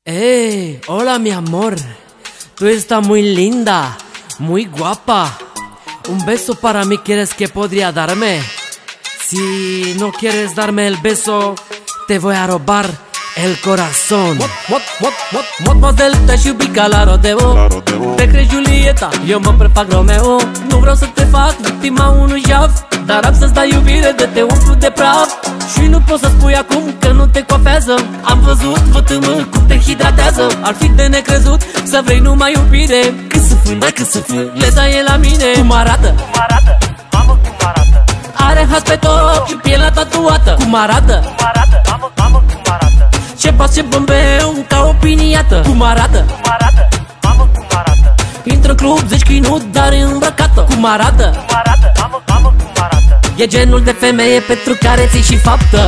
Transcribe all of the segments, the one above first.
Hola mi amor, tú estás muy linda, muy guapa. Un beso para mí, ¿quieres que podría darme? Si no quieres darme el beso, te voy a robar el corazón. Mot del te iubi ca la rodeo. Te crezi Julieta, eu mă prefac Romeo. Nu vreau să te fac victima unui jaf, dar am să-ți dai iubire de te umplu de praf. Și nu poți să spui acum că nu te coafează. Am văzut vătâmă cum te hidratează. Ar fi de necrezut să vrei numai iubire. Cât să fâi, cât să fâi, leza e la mine. Cum arată? Mamă, cum arată? Are has pe top și pielea tatuată. Cum arată? Mamă, cum arată? Ce pas, ce bămbeu, ca o piniată. Cum arată? Mamă, cum arată? Intră în club, zici că nu, dar e îmbrăcată. Cum arată? Mamă, cum arată? E genul de femeie pentru care ții și faptă.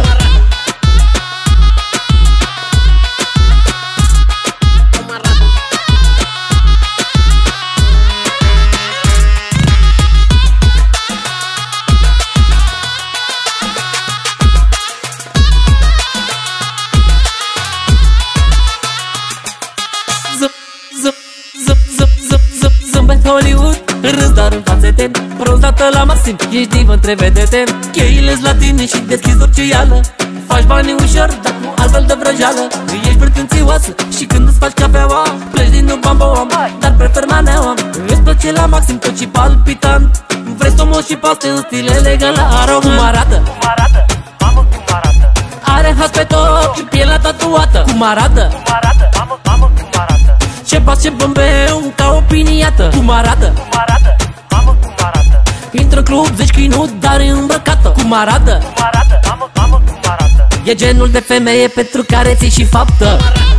Zâmbet Hollywood, râs doar în fațete, bronzată la maxim, ești divă între vedete. Cheile-s la tine și deschizi orice ială. Faci bani ușor, dar cu altfel de vrăjeală. Ești pretențioasă și când îți faci cafeaua, pleci din nou bamboam, dar prefer maneaua. Îți place la maxim tot și palpitant. Vrei somos și paste în stil elegant la arogant. Cum arată? Mamă, cum arată? Are has pe top și pielea tatuată. Cum arată? Mamă, cum arată? Ce pas, ce bămbeu, ca o piniată. Cum arată? Mamă, cum arată? Intră în club, zici că nu, dar e îmbrăcată. Cum arată? Mamă, cum arată? E genul de femeie pentru care ții și faptă.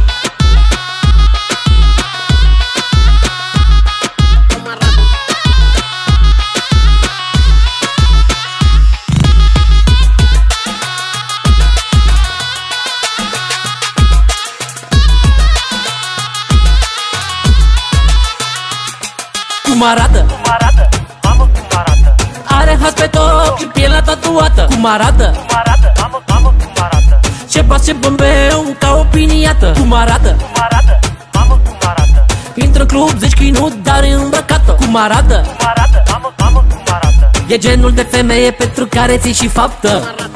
Cum arată? Mamă, cum arată? Are has pe top și pielea tatuată. Cum arată? Mamă, cum arată? Ce pas, ce bămbeu, ca o piniată. Cum arată? Mamă, cum arată? Intră în club, zici că nu, dar e îmbrăcată. Cum arată? Mamă, cum arată? E genul de femeie pentru care ții și faptă.